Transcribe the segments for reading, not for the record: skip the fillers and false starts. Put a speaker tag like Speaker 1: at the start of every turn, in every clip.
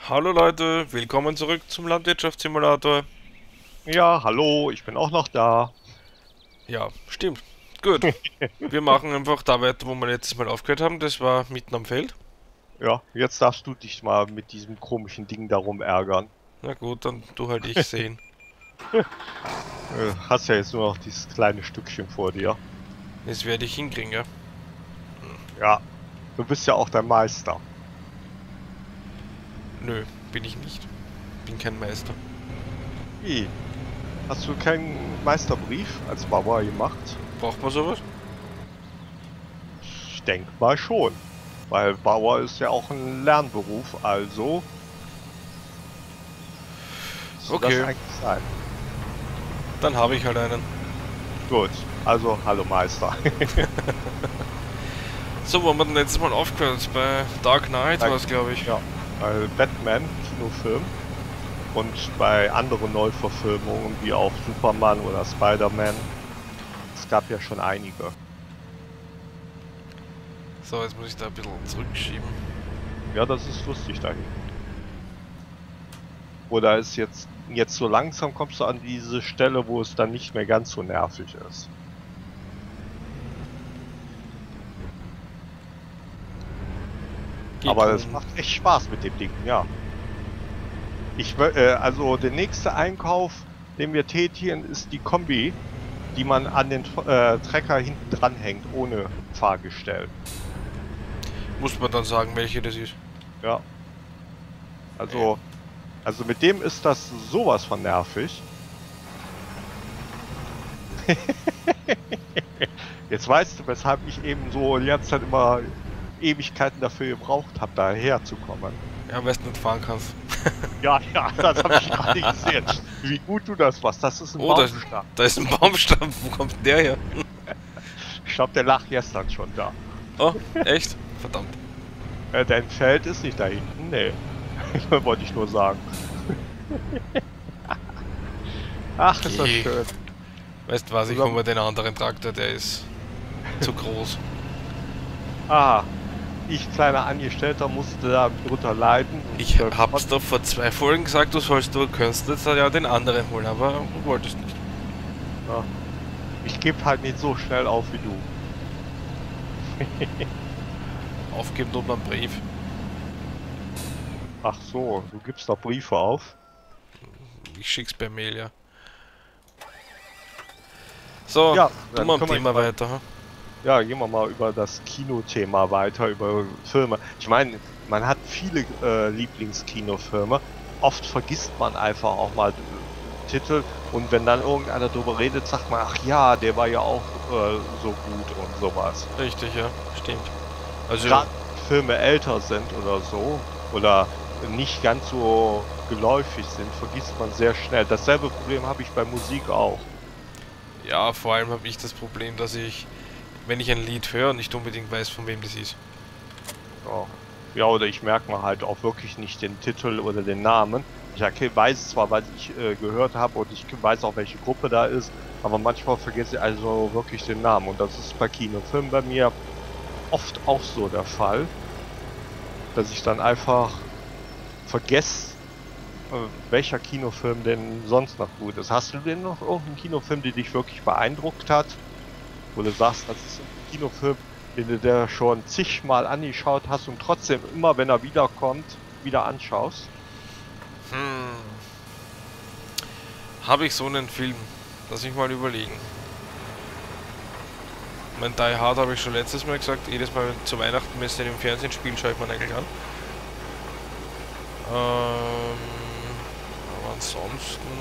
Speaker 1: Hallo Leute, willkommen zurück zum Landwirtschaftssimulator.
Speaker 2: Ja, hallo, ich bin auch noch da.
Speaker 1: Ja, stimmt. Gut. Wir machen einfach da weiter, wo wir letztes Mal aufgehört haben. Das war mitten am Feld.
Speaker 2: Ja, jetzt darfst du dich mal mit diesem komischen Ding darum ärgern.
Speaker 1: Na gut, dann tu halt ich sehen.
Speaker 2: Hast ja jetzt nur noch dieses kleine Stückchen vor dir.
Speaker 1: Das werde ich hinkriegen, ja?
Speaker 2: Ja, du bist ja auch der Meister.
Speaker 1: Nö, bin ich nicht. Bin kein Meister.
Speaker 2: Wie? Hast du keinen Meisterbrief als Bauer gemacht?
Speaker 1: Braucht man sowas?
Speaker 2: Ich denke mal schon. Weil Bauer ist ja auch ein Lernberuf, also müsste das
Speaker 1: Okay,
Speaker 2: eigentlich sein.
Speaker 1: dann habe ich halt einen.
Speaker 2: Gut, also hallo Meister.
Speaker 1: So, wo haben wir denn letztes Mal aufgehört? Bei Dark Knight war
Speaker 2: Bei-
Speaker 1: es, glaube ich.
Speaker 2: Ja, bei Batman, Kinofilm. Und bei anderen Neuverfilmungen wie auch Superman oder Spider-Man, es gab ja schon einige.
Speaker 1: So, jetzt muss ich da ein bisschen zurückschieben.
Speaker 2: Ja, das ist lustig da hinten. Oder ist jetzt so langsam kommst du an diese Stelle, wo es dann nicht mehr ganz so nervig ist. Aber es
Speaker 1: Gekommen.
Speaker 2: macht echt Spaß mit dem Ding, ja. Also der nächste Einkauf, den wir tätigen, ist die Kombi, die man an den Trecker hinten dranhängt, ohne Fahrgestell.
Speaker 1: Muss man dann sagen, welche das ist.
Speaker 2: Ja,
Speaker 1: Nee.
Speaker 2: also Also mit dem ist das sowas von nervig. Jetzt weißt du, weshalb ich eben so die ganze Zeit immer Ewigkeiten dafür gebraucht habe, da herzukommen.
Speaker 1: Ja, weil du nicht fahren kannst.
Speaker 2: Ja, ja, das habe ich gerade gesehen. Wie gut du das machst. Das ist ein
Speaker 1: Oh,
Speaker 2: Baumstamm.
Speaker 1: da ist ein Baumstamm. Wo kommt denn der her?
Speaker 2: Ich glaube, der lag gestern schon da.
Speaker 1: Oh, echt? Verdammt.
Speaker 2: Dein Feld ist nicht da hinten. Nee. Wollte ich nur sagen. Ach, ist das
Speaker 1: Geh.
Speaker 2: schön.
Speaker 1: Weißt du was, ich hole
Speaker 2: Zusammen.
Speaker 1: mir den anderen Traktor, der ist zu groß.
Speaker 2: Ah, ich, kleiner Angestellter, musste da drunter leiden.
Speaker 1: Ich
Speaker 2: Und,
Speaker 1: hab's doch vor 2 Folgen gesagt, du könntest jetzt ja den anderen holen, aber du wolltest nicht.
Speaker 2: ja, ich gebe halt nicht so schnell auf wie du.
Speaker 1: Aufgeben tut man einen Brief.
Speaker 2: Ach so, du gibst doch Briefe auf.
Speaker 1: Ich schick's per Mail, ja. So,
Speaker 2: Ja,
Speaker 1: tu
Speaker 2: dann
Speaker 1: mal am
Speaker 2: können wir
Speaker 1: Thema
Speaker 2: mal,
Speaker 1: weiter. Hm?
Speaker 2: ja, gehen wir mal über das Kinothema weiter, über Filme. Ich meine, man hat viele Lieblingskinofilme. Oft vergisst man einfach auch mal Titel und wenn dann irgendeiner drüber redet, sagt man, ach ja, der war ja auch so gut und sowas.
Speaker 1: Richtig, ja, stimmt. Also,
Speaker 2: Gerade wenn Filme älter sind oder so oder nicht ganz so geläufig sind, vergisst man sehr schnell. Dasselbe Problem habe ich bei Musik auch.
Speaker 1: ja, vor allem habe ich das Problem, dass ich, wenn ich ein Lied höre, nicht unbedingt weiß, von wem das ist.
Speaker 2: Ja, ja, oder ich merke mir halt auch wirklich nicht den Titel oder den Namen. Ich weiß zwar, was ich gehört habe und ich weiß auch, welche Gruppe da ist, aber manchmal vergesse ich also wirklich den Namen. Und das ist bei Kinofilmen bei mir oft auch so der Fall, dass ich dann einfach vergesse, welcher Kinofilm denn sonst noch gut ist. Hast du denn noch irgendeinen Kinofilm, der dich wirklich beeindruckt hat? Wo du sagst, das ist ein Kinofilm, den du dir schon zigmal angeschaut hast und trotzdem immer, wenn er wiederkommt, wieder anschaust?
Speaker 1: Hm, habe ich so einen Film? Lass mich mal überlegen. Mein Die Hard habe ich schon letztes Mal gesagt, jedes Mal wenn zu Weihnachten, wenn es den im Fernsehen spielt, schaue ich mir eigentlich an. Aber ansonsten.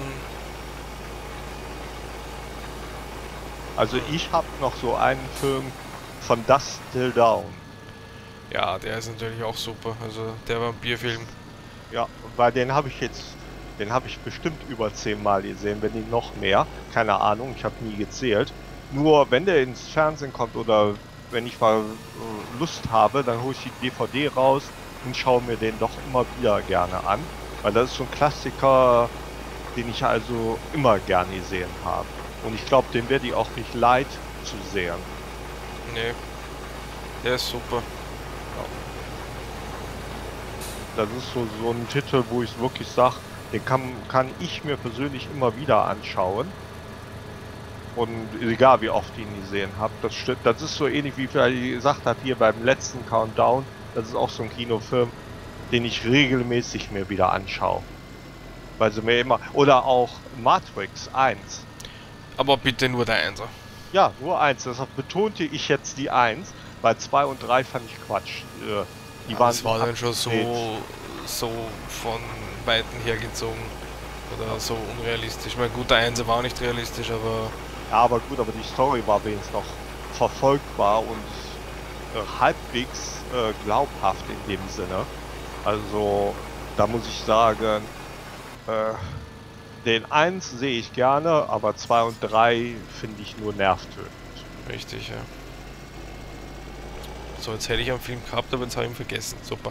Speaker 2: Also ich habe noch so einen Film von Dusk Till Dawn.
Speaker 1: Ja, der ist natürlich auch super. Also der Vampirfilm.
Speaker 2: Ja, weil den habe ich bestimmt über 10 Mal gesehen, wenn nicht noch mehr. Keine Ahnung, ich habe nie gezählt. Nur wenn der ins Fernsehen kommt oder wenn ich mal Lust habe, dann hole ich die DVD raus und schaue mir den doch immer wieder gerne an. Weil das ist so ein Klassiker, den ich also immer gerne gesehen habe. Und ich glaube, den werde ich auch nicht leid zu sehen.
Speaker 1: Nee, der ist super.
Speaker 2: Ja. Das ist so ein Titel, wo ich wirklich sage, den kann ich mir persönlich immer wieder anschauen. Und egal wie oft ich ihn gesehen habe, das ist so ähnlich wie ich gesagt habe hier beim letzten Countdown. Das ist auch so ein Kinofilm, den ich regelmäßig mir wieder anschaue. Weil sie mir immer. Oder auch Matrix 1.
Speaker 1: Aber bitte nur der Einser.
Speaker 2: Ja, nur 1. Deshalb betonte ich jetzt die 1, weil 2 und 3 fand ich Quatsch. Die
Speaker 1: Ja,
Speaker 2: waren
Speaker 1: das war dann schon so von Weitem hergezogen. Oder so unrealistisch. Ich meine, gut, der Einser war auch nicht realistisch, aber.
Speaker 2: Ja, aber gut, aber die Story war wenigstens noch verfolgbar und halbwegs glaubhaft in dem Sinne. Also, da muss ich sagen, den 1 sehe ich gerne, aber 2 und 3 finde ich nur nervtötend.
Speaker 1: Richtig, ja. So, jetzt hätte ich einen Film gehabt, aber jetzt habe ich ihn vergessen. Super.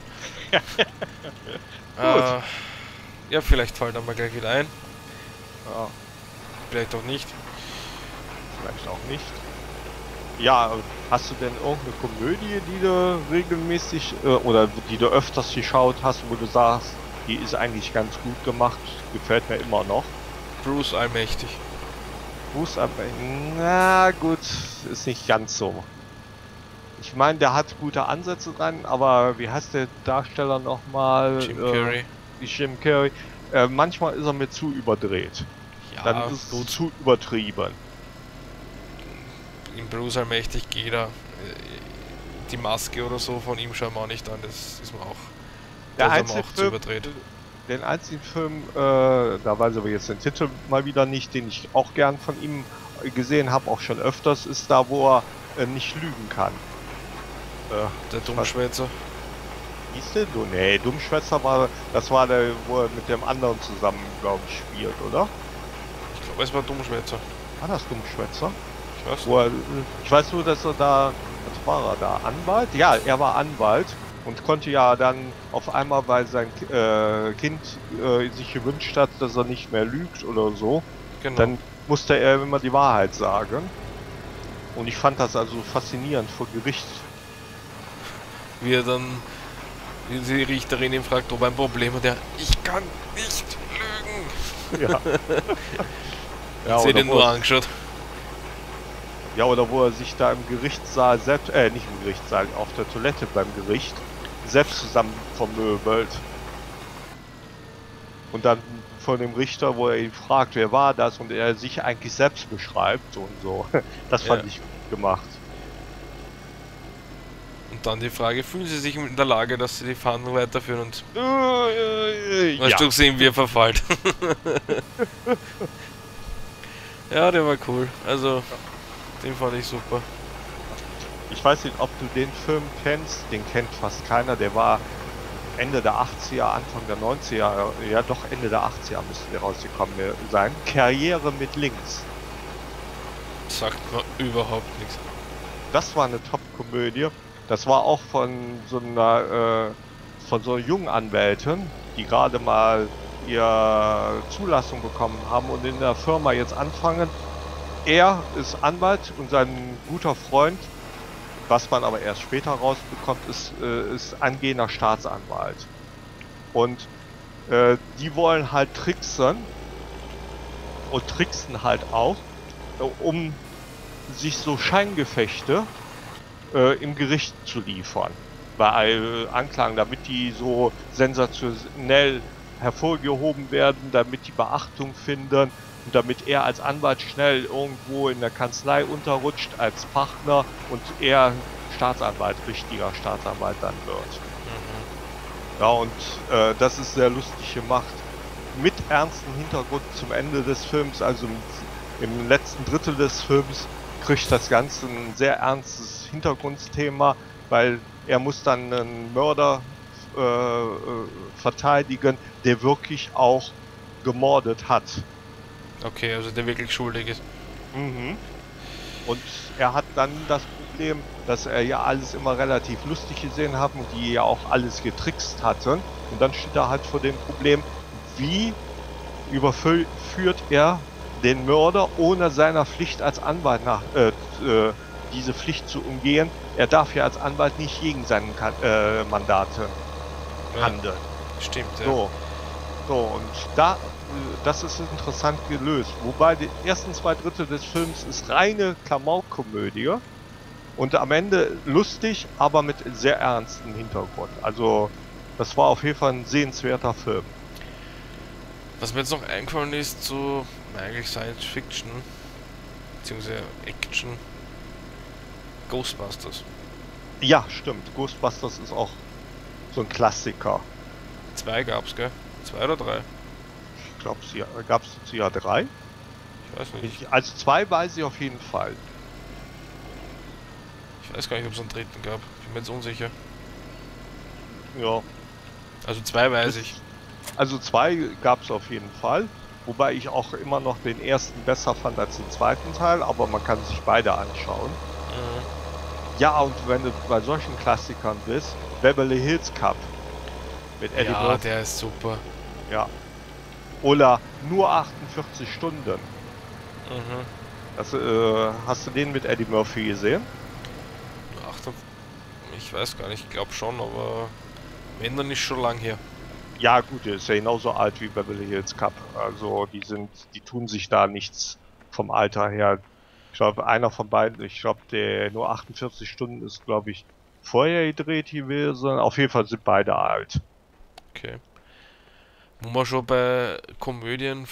Speaker 1: Ja, vielleicht fällt er mal gleich wieder ein.
Speaker 2: Ja,
Speaker 1: Vielleicht auch nicht.
Speaker 2: vielleicht auch nicht. Ja, hast du denn irgendeine Komödie, die du regelmäßig oder die du öfters geschaut hast, wo du sagst, die ist eigentlich ganz gut gemacht, gefällt mir immer noch?
Speaker 1: Bruce Allmächtig.
Speaker 2: Bruce, na gut, ist nicht ganz so. Ich meine, der hat gute Ansätze dran, aber wie heißt der Darsteller nochmal?
Speaker 1: Jim Carrey.
Speaker 2: Jim Carrey. Manchmal ist er mir zu überdreht.
Speaker 1: Ja,
Speaker 2: Dann ist es zu übertrieben.
Speaker 1: In Bruce Allmächtig geht er. Die Maske oder so von ihm schauen wir auch nicht an, das ist mir auch.
Speaker 2: Der
Speaker 1: Das ist
Speaker 2: einzige
Speaker 1: mir auch zu
Speaker 2: Film,
Speaker 1: überdreht.
Speaker 2: den einzigen Film, da weiß ich aber jetzt den Titel mal wieder nicht, den ich auch gern von ihm gesehen habe, auch schon öfters, ist da, wo er nicht lügen kann.
Speaker 1: Der Dummschwätzer.
Speaker 2: Hieß der? Nee, Dummschwätzer das war der, wo er mit dem anderen zusammen, glaube ich, spielt, oder?
Speaker 1: Ich glaube, es war Dummschwätzer.
Speaker 2: War das Dummschwätzer?
Speaker 1: Ich weiß nicht.
Speaker 2: Ich weiß nur, dass er da, was war er da, Anwalt? Ja, er war Anwalt und konnte ja dann auf einmal, weil sein Kind sich gewünscht hat, dass er nicht mehr lügt oder so,
Speaker 1: Genau.
Speaker 2: dann musste er immer die Wahrheit sagen. Und ich fand das also faszinierend vor Gericht.
Speaker 1: Wie er dann, wie die Richterin ihn fragt, ob er ein Problem hat, ich kann nicht lügen.
Speaker 2: Ja.
Speaker 1: Ja, ich den nur angeschaut.
Speaker 2: Ja, oder wo er sich da im Gerichtssaal selbst, nicht im Gerichtssaal, auf der Toilette beim Gericht selbst zusammen vermöbelt. Und dann von dem Richter, wo er ihn fragt, wer war das, und er sich eigentlich selbst beschreibt und so. Das fand ich gut gemacht.
Speaker 1: Und dann die Frage, fühlen Sie sich in der Lage, dass Sie die Verhandlung weiterführen und
Speaker 2: Ja.
Speaker 1: du gesehen, wie er verfallt. Ja, der war cool. Also, den fand ich super.
Speaker 2: Ich weiß nicht, ob du den Film kennst, den kennt fast keiner, der war Ende der 80er, Anfang der 90er, ja doch Ende der 80er müsste der rausgekommen sein. Karriere mit links.
Speaker 1: Sagt mir überhaupt nichts.
Speaker 2: Das war eine Top-Komödie. Das war auch von so einer jungen Anwältin, die gerade mal ihre Zulassung bekommen haben und in der Firma jetzt anfangen. Er ist Anwalt und sein guter Freund, was man aber erst später rausbekommt, ist angehender Staatsanwalt. Und die wollen halt tricksen und tricksen halt auch, um sich so Scheingefechte im Gericht zu liefern. Bei Anklagen, damit die so sensationell hervorgehoben werden, damit die Beachtung finden und damit er als Anwalt schnell irgendwo in der Kanzlei unterrutscht als Partner und er Staatsanwalt, richtiger Staatsanwalt dann wird. Ja, und das ist sehr lustig gemacht. Mit ernstem Hintergrund zum Ende des Films, also im letzten Drittel des Films, kriegt das Ganze ein sehr ernstes Hintergrundthema, weil er muss dann einen Mörder verteidigen, der wirklich auch gemordet hat.
Speaker 1: Okay, also der wirklich schuldig ist.
Speaker 2: Mhm. Und er hat dann das Problem, dass er ja alles immer relativ lustig gesehen hat und die ja auch alles getrickst hatten. Und dann steht er halt vor dem Problem, wie überführt er den Mörder ohne seiner Pflicht als Anwalt diese Pflicht zu umgehen. Er darf ja als Anwalt nicht gegen seine Mandate handeln.
Speaker 1: Stimmt, ja.
Speaker 2: So, und das ist interessant gelöst. Wobei die ersten 2 Drittel des Films ist reine Klamaukkomödie und am Ende lustig, aber mit sehr ernstem Hintergrund. Also, das war auf jeden Fall ein sehenswerter Film.
Speaker 1: Was mir jetzt noch eingefallen ist, so eigentlich Science Fiction, beziehungsweise Action, Ghostbusters.
Speaker 2: Ja, stimmt. Ghostbusters ist auch so ein Klassiker.
Speaker 1: 2 gab's, gell? 2 oder 3?
Speaker 2: Ich glaube, gab es dazu ja 3.
Speaker 1: Ich weiß nicht.
Speaker 2: Also 2 weiß ich auf jeden Fall.
Speaker 1: Ich weiß gar nicht, ob es einen dritten gab. Bin mir jetzt unsicher.
Speaker 2: Ja.
Speaker 1: Also 2 weiß ich.
Speaker 2: Also 2 gab es auf jeden Fall. Wobei ich auch immer noch den ersten besser fand als den zweiten Teil, aber man kann sich beide anschauen. Ja, und wenn du bei solchen Klassikern bist, Beverly Hills Cop mit Eddie
Speaker 1: Ja,
Speaker 2: Murphy.
Speaker 1: der ist super.
Speaker 2: Ja. Oder nur 48 Stunden.
Speaker 1: Mhm.
Speaker 2: Das, hast du den mit Eddie Murphy gesehen?
Speaker 1: Ich weiß gar nicht, ich glaube schon, aber wenn, dann ist schon lang her.
Speaker 2: Ja gut, der ist ja genauso alt wie Beverly Hills Cop. Also die tun sich da nichts vom Alter her. Ich glaube, einer von beiden, ich glaube, der nur 48 Stunden ist, glaube ich, vorher gedreht gewesen. Auf jeden Fall sind beide alt.
Speaker 1: Okay. Wo wir schon bei Komödien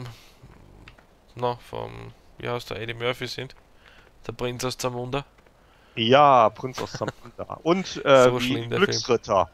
Speaker 1: wie heißt der, Eddie Murphy sind. Der Prinz aus Zamunda.
Speaker 2: Ja, Prinz aus Zamunda. Und
Speaker 1: So
Speaker 2: wie
Speaker 1: schlimm, der
Speaker 2: Glücksritter.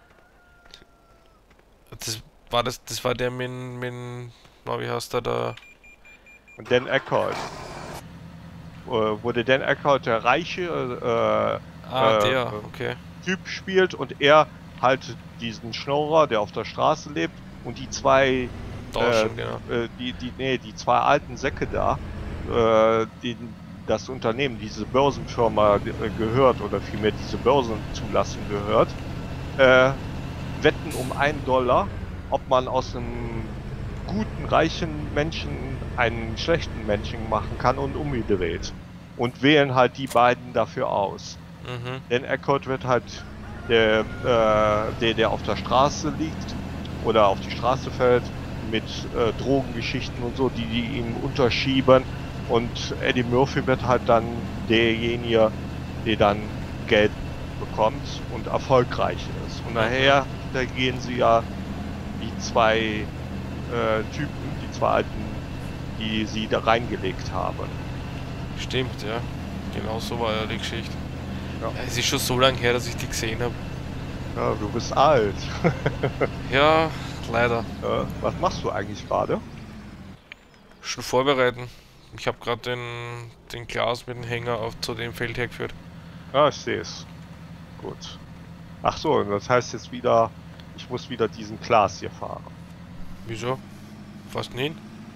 Speaker 1: Das war der na, wie heißt der da?
Speaker 2: Und Dan Aykroyd. Wurde Dan Aykroyd der reiche
Speaker 1: Der, okay.
Speaker 2: Typ spielt und er halt diesen Schnorrer, der auf der Straße lebt und die zwei
Speaker 1: Genau.
Speaker 2: die zwei alten Säcke da, denen das Unternehmen, diese Börsenfirma gehört oder vielmehr diese Börsenzulassung gehört, wetten um $1, ob man aus einem guten, reichen Menschen einen schlechten Menschen machen kann und umgedreht. Und wählen halt die beiden dafür aus.
Speaker 1: Mhm.
Speaker 2: Denn Aykroyd wird halt der auf der Straße liegt oder auf die Straße fällt mit Drogengeschichten und so, die ihm unterschieben. Und Eddie Murphy wird halt dann derjenige, der dann Geld bekommt und erfolgreich ist. Und nachher, da gehen sie ja die zwei Typen, die zwei Alten, die sie da reingelegt haben.
Speaker 1: Stimmt, ja. Genau so war ja die Geschichte.
Speaker 2: Ja.
Speaker 1: Es ist schon so lange her, dass ich die gesehen habe.
Speaker 2: Ja, du bist alt.
Speaker 1: Ja, leider.
Speaker 2: Was machst du eigentlich gerade?
Speaker 1: Schon vorbereiten. Ich habe gerade den Glas mit dem Hänger zu dem Feld hergeführt.
Speaker 2: Ja, ich sehe es. Gut. Ach so, das heißt jetzt wieder, ich muss wieder diesen Glas hier fahren.
Speaker 1: Wieso? Fast nie.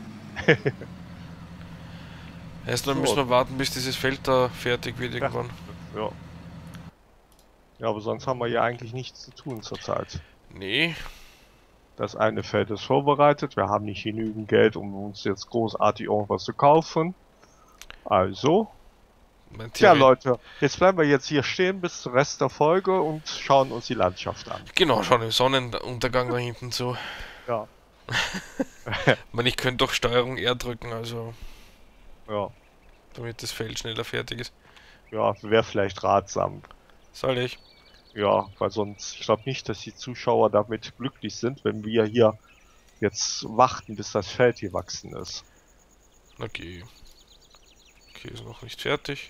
Speaker 1: Erst dann
Speaker 2: So.
Speaker 1: müssen wir warten, bis dieses Feld da fertig wird irgendwann.
Speaker 2: Ja. Ja, aber sonst haben wir ja eigentlich nichts zu tun zurzeit.
Speaker 1: Nee.
Speaker 2: Das eine Feld ist vorbereitet, wir haben nicht genügend Geld, um uns jetzt großartig irgendwas zu kaufen. Also, ja Leute, jetzt bleiben wir jetzt hier stehen bis zum Rest der Folge und schauen uns die Landschaft an.
Speaker 1: Genau, schauen dem Sonnenuntergang da hinten zu.
Speaker 2: Ja.
Speaker 1: Ich könnte doch Steuerung R drücken, also
Speaker 2: Ja.
Speaker 1: damit das Feld schneller fertig ist.
Speaker 2: Ja, wäre vielleicht ratsam.
Speaker 1: Soll ich?
Speaker 2: Ja, weil sonst, ich glaube nicht, dass die Zuschauer damit glücklich sind, wenn wir hier jetzt warten, bis das Feld gewachsen ist.
Speaker 1: Okay. Okay, ist noch nicht fertig.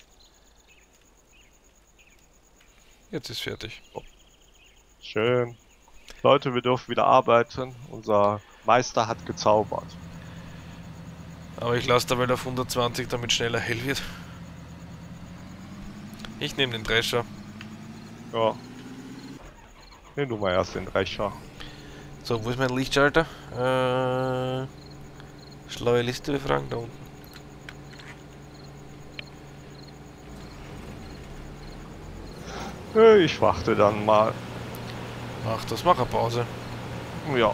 Speaker 1: Jetzt ist fertig.
Speaker 2: Schön. Leute, wir dürfen wieder arbeiten. Unser Meister hat gezaubert.
Speaker 1: Aber ich lasse dabei auf 120, damit schneller hell wird. Ich nehme den Drescher.
Speaker 2: Ja. Nimm du mal erst den Drescher.
Speaker 1: So, wo ist mein Lichtschalter? Schlaue Liste befragen, da unten.
Speaker 2: Ich warte dann mal.
Speaker 1: Ach, das macht eine Pause.
Speaker 2: Ja.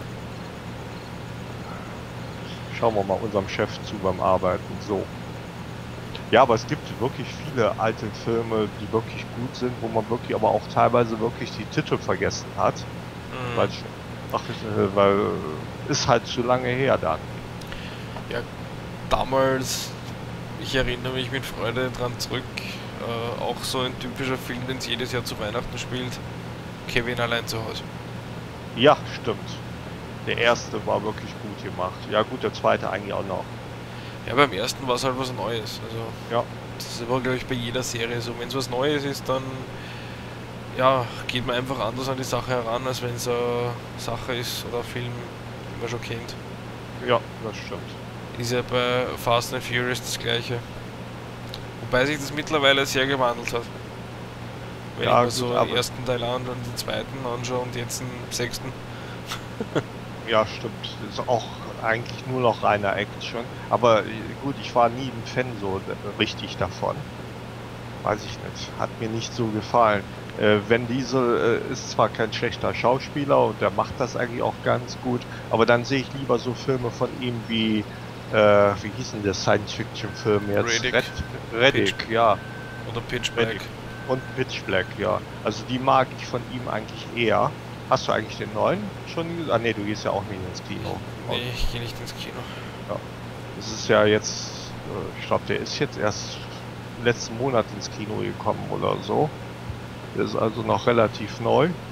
Speaker 2: Schauen wir mal unserem Chef zu beim Arbeiten. So. Ja, aber es gibt wirklich viele alte Filme, die wirklich gut sind, wo man wirklich aber auch teilweise wirklich die Titel vergessen hat. Weil Ach, weil ist halt zu lange her dann.
Speaker 1: Ja, damals, ich erinnere mich mit Freude dran zurück, auch so ein typischer Film, den es jedes Jahr zu Weihnachten spielt, Kevin allein zu Hause.
Speaker 2: Ja, stimmt. Der erste war wirklich gut gemacht. Ja gut, der zweite eigentlich auch noch.
Speaker 1: Ja, beim ersten war es halt was Neues. Also,
Speaker 2: Ja.
Speaker 1: das ist aber, glaube ich, bei jeder Serie so. Wenn es was Neues ist, dann ja, geht man einfach anders an die Sache heran, als wenn es eine Sache ist oder ein Film, den man schon kennt.
Speaker 2: Ja, das stimmt.
Speaker 1: Ist ja bei Fast and Furious das gleiche. Wobei sich das mittlerweile sehr gewandelt hat. Wenn
Speaker 2: Ja,
Speaker 1: ich mir
Speaker 2: gut,
Speaker 1: so den
Speaker 2: aber
Speaker 1: ersten Teil an und den zweiten anschaue und jetzt den sechsten.
Speaker 2: ja, stimmt. Das ist auch eigentlich nur noch reiner Action. Aber gut, ich war nie ein Fan so richtig davon. Weiß ich nicht. Hat mir nicht so gefallen. Vin Diesel ist zwar kein schlechter Schauspieler und der macht das eigentlich auch ganz gut, aber dann sehe ich lieber so Filme von ihm wie, wie hieß denn der Science-Fiction-Film jetzt?
Speaker 1: Riddick.
Speaker 2: Riddick, ja.
Speaker 1: Oder Pitch Black.
Speaker 2: Riddick. Und Pitch Black, ja. Also die mag ich von ihm eigentlich eher. Hast du eigentlich den neuen schon gesehen? Ah ne, du gehst ja auch nicht ins Kino.
Speaker 1: Nee, ich gehe nicht ins Kino.
Speaker 2: Das ist ja jetzt, ich glaube, der ist jetzt erst letzten Monat ins Kino gekommen oder so. Der ist also noch relativ neu.
Speaker 1: Ja,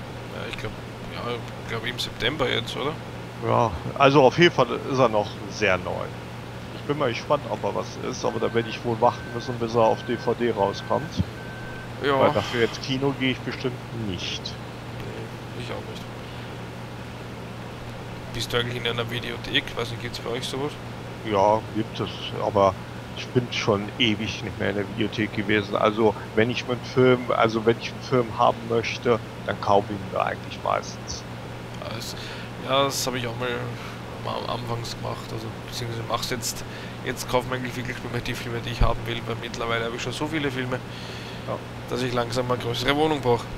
Speaker 1: ich glaube im September jetzt, oder?
Speaker 2: Ja, also auf jeden Fall ist er noch sehr neu. Ich bin mal gespannt, ob er was ist, aber da werde ich wohl warten müssen, bis er auf DVD rauskommt.
Speaker 1: Ja.
Speaker 2: Weil dafür ins Kino gehe ich bestimmt nicht.
Speaker 1: Nee, ich auch nicht. Bist du eigentlich in einer Videothek? Weiß nicht, gibt's bei euch sowas?
Speaker 2: Ja, gibt es, aber ich bin schon ewig nicht mehr in der Videothek gewesen. Also wenn ich einen Film haben möchte, dann kaufe ich ihn da eigentlich meistens.
Speaker 1: Ja, das habe ich auch mal anfangs gemacht. Also beziehungsweise mach's jetzt. Jetzt kaufe ich eigentlich wirklich nur mehr die Filme, die ich haben will, weil mittlerweile habe ich schon so viele Filme,
Speaker 2: Ja.
Speaker 1: dass ich langsam eine größere Wohnung brauche.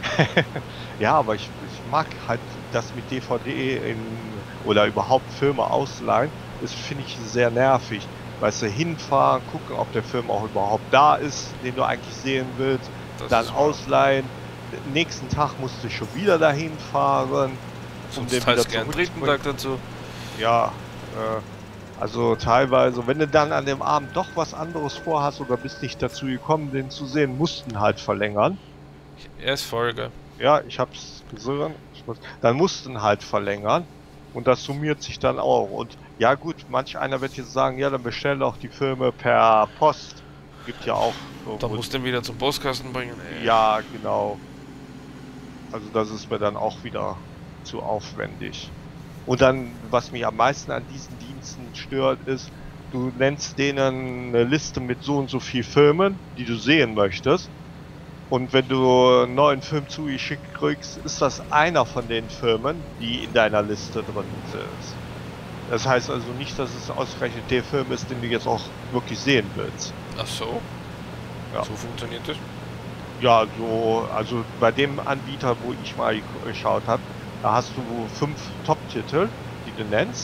Speaker 2: Ja, aber ich mag halt das mit DVD oder überhaupt Filme ausleihen. Das finde ich sehr nervig. Weißt du, hinfahren, gucken, ob der Film auch überhaupt da ist, den du eigentlich sehen willst,
Speaker 1: Das
Speaker 2: dann
Speaker 1: ist wahr.
Speaker 2: ausleihen. Nächsten Tag musst du schon wieder dahin fahren,
Speaker 1: Sonst heißt gern dritten Tag dazu.
Speaker 2: Ja, also teilweise, wenn du dann an dem Abend doch was anderes vorhast oder bist nicht dazu gekommen, den zu sehen, mussten halt verlängern.
Speaker 1: Er ist voll, gell?
Speaker 2: Ja, ich hab's gesehen. Dann mussten halt verlängern. Und das summiert sich dann auch. Und ja gut, manch einer wird jetzt sagen, ja, dann bestell auch die Filme per Post. Gibt ja auch.
Speaker 1: Da musst du ihn wieder zum Postkasten bringen. Ey.
Speaker 2: Ja, genau. Also das ist mir dann auch wieder zu aufwendig. Und dann, was mich am meisten an diesen Diensten stört, ist, du nennst denen eine Liste mit so und so viel Filmen, die du sehen möchtest. Und wenn du einen neuen Film zugeschickt kriegst, ist das einer von den Filmen, die in deiner Liste drin sind. Das heißt also nicht, dass es ausgerechnet der Film ist, den du jetzt auch wirklich sehen willst.
Speaker 1: Ach so?
Speaker 2: Ja.
Speaker 1: So funktioniert das?
Speaker 2: Ja, so, also bei dem Anbieter, wo ich mal geschaut habe, da hast du 5 Top-Titel, die du nennst,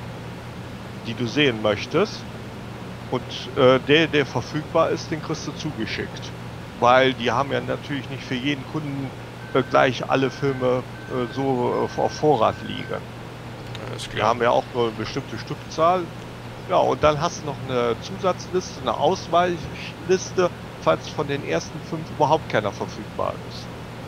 Speaker 2: die du sehen möchtest. Und der verfügbar ist, den kriegst du zugeschickt. Weil die haben ja natürlich nicht für jeden Kunden gleich alle Filme so auf Vorrat liegen.
Speaker 1: Ja, ist
Speaker 2: Die
Speaker 1: klar.
Speaker 2: haben ja auch nur eine bestimmte Stückzahl. Ja, und dann hast du noch eine Zusatzliste, eine Ausweichliste, falls von den ersten 5 überhaupt keiner verfügbar ist.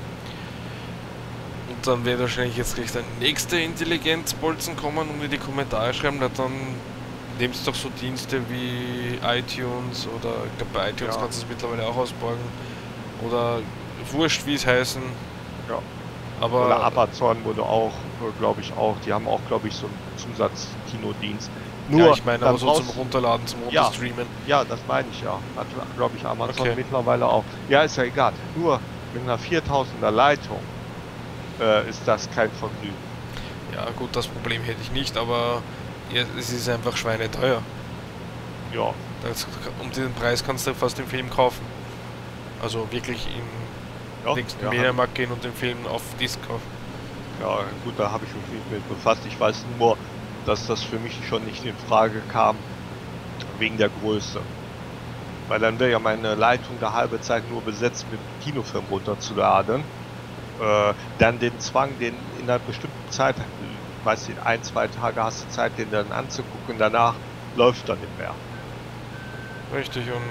Speaker 1: Und dann wird wahrscheinlich jetzt gleich der nächste Intelligenzbolzen kommen und in die Kommentare schreiben, na dann nimmst doch so Dienste wie iTunes oder ich glaube bei iTunes
Speaker 2: Ja.
Speaker 1: kannst du es mittlerweile auch ausborgen. Oder wurscht wie es heißen.
Speaker 2: Ja.
Speaker 1: Aber
Speaker 2: Oder Amazon wurde auch, glaube ich auch, die haben auch, glaube ich, so einen Zusatz-Kinodienst. Nur,
Speaker 1: ja, ich meine
Speaker 2: dann
Speaker 1: aber so zum
Speaker 2: brauchst-
Speaker 1: Runterladen, zum
Speaker 2: Ja.
Speaker 1: Runterstreamen.
Speaker 2: Ja, das meine ich ja. Hat, glaube ich, Amazon
Speaker 1: Okay.
Speaker 2: mittlerweile auch. Ja, ist ja egal. Nur mit einer 4000er Leitung ist das kein Vergnügen.
Speaker 1: Ja gut, das Problem hätte ich nicht, aber ja, es ist einfach schweineteuer.
Speaker 2: Ja,
Speaker 1: Um den Preis kannst du fast den Film kaufen. Also wirklich im
Speaker 2: ja,
Speaker 1: nächsten
Speaker 2: ja,
Speaker 1: Mediamarkt gehen und den Film auf Disc kaufen.
Speaker 2: ja, gut, da habe ich mich nicht mit befasst. Ich weiß nur, dass das für mich schon nicht in Frage kam, wegen der Größe. Weil dann wäre ja meine Leitung der halbe Zeit nur besetzt mit Kinofilm runterzuladen. Dann den Zwang, den in einer bestimmten Zeit, weißt du, in 1, 2 Tage hast du Zeit, den dann anzugucken, danach läuft er nicht mehr.
Speaker 1: Richtig, und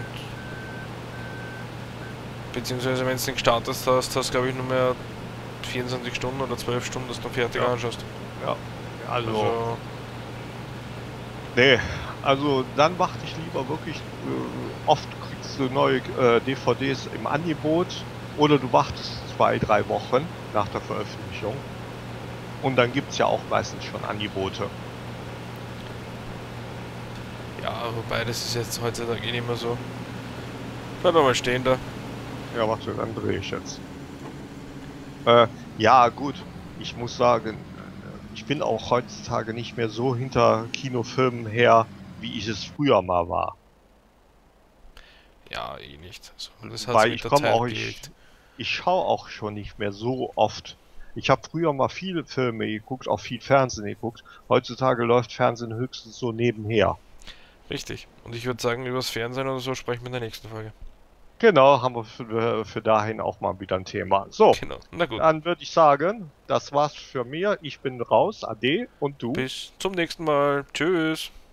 Speaker 1: beziehungsweise wenn du den gestartet hast, hast du glaube ich nur mehr 24 Stunden oder 12 Stunden, dass du fertig anschaust.
Speaker 2: Ja, also nee, also dann warte ich lieber wirklich, oft kriegst du neue DVDs im Angebot oder du wartest 2, 3 Wochen nach der Veröffentlichung und dann gibt es ja auch meistens schon Angebote.
Speaker 1: Ja, wobei das ist jetzt heutzutage eh nicht mehr so. Bleib mal stehen da.
Speaker 2: Ja, warte, dann drehe ich jetzt. Ja, gut, ich muss sagen, ich bin auch heutzutage nicht mehr so hinter Kinofilmen her, wie ich es früher mal war.
Speaker 1: Ja, eh nicht. Also, das hat
Speaker 2: Weil
Speaker 1: sich mit
Speaker 2: ich
Speaker 1: der
Speaker 2: komme
Speaker 1: Zeit
Speaker 2: auch,
Speaker 1: gelegt.
Speaker 2: ich schaue auch schon nicht mehr so oft. Ich habe früher mal viele Filme geguckt, auch viel Fernsehen geguckt. Heutzutage läuft Fernsehen höchstens so nebenher.
Speaker 1: Richtig. Und ich würde sagen, übers Fernsehen oder so sprechen wir in der nächsten Folge.
Speaker 2: Genau, haben wir für dahin auch mal wieder ein Thema. So,
Speaker 1: Genau. Na gut.
Speaker 2: dann würde ich sagen, das war's für mir. Ich bin raus. Ade und du?
Speaker 1: Bis zum nächsten Mal. Tschüss.